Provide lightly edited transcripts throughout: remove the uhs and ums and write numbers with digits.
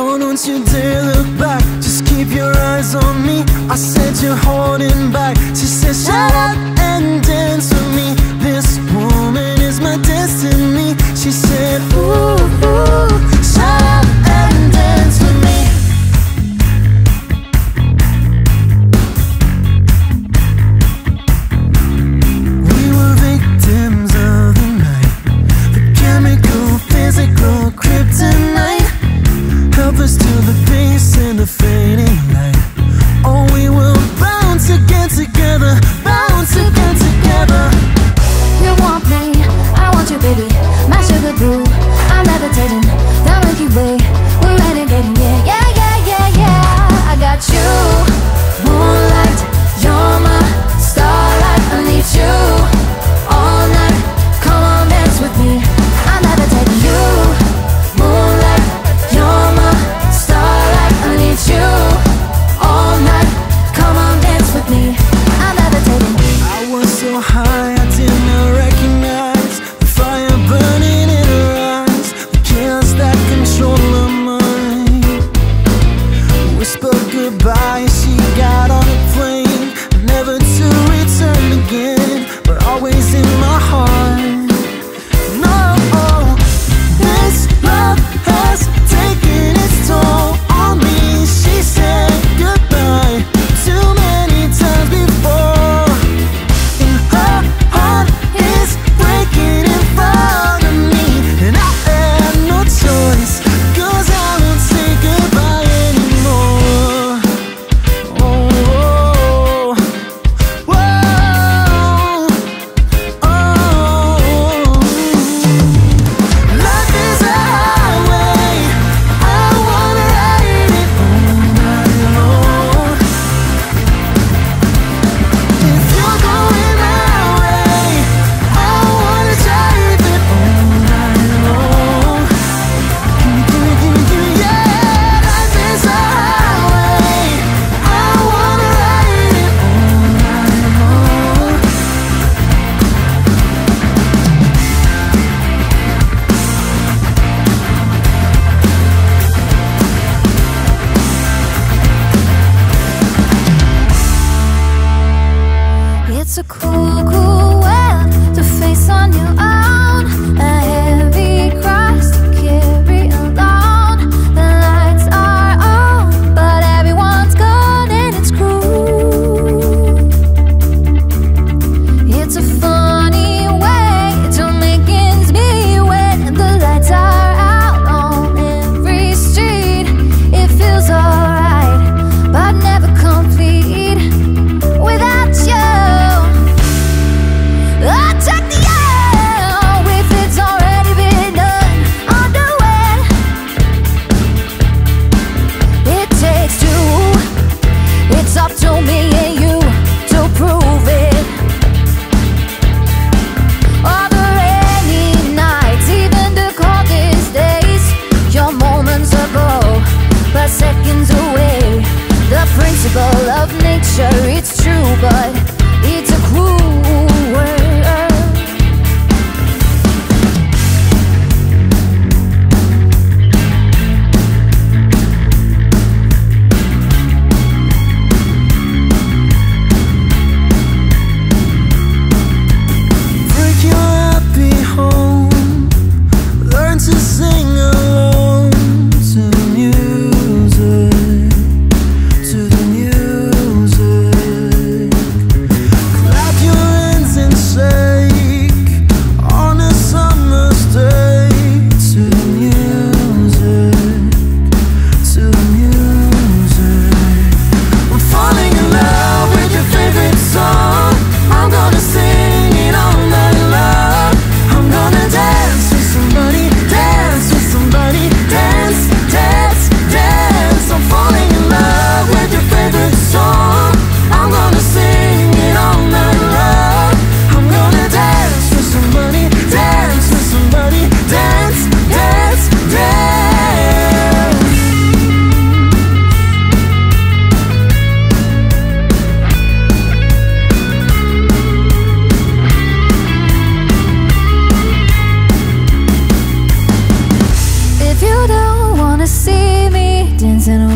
Oh, don't you dare look back, just keep your eyes on me. I said you're holding back. She said shut up and dance with me. This woman is my destiny. She said ooh, ooh, shut up and dance with me. We were victims of the night, the chemical, physical kryptonite. Helpless to the bass and the fading light. Oh, we were bound to get together, bound to get together. You want me, I want you, baby. My sugar boo, I'm levitating down Milky Way. We're renegading, yeah, yeah, yeah, yeah, yeah. I got you, moonlight, you're my starlight. I need you all night. Come on, dance with me. I'm levitating you,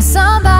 somebody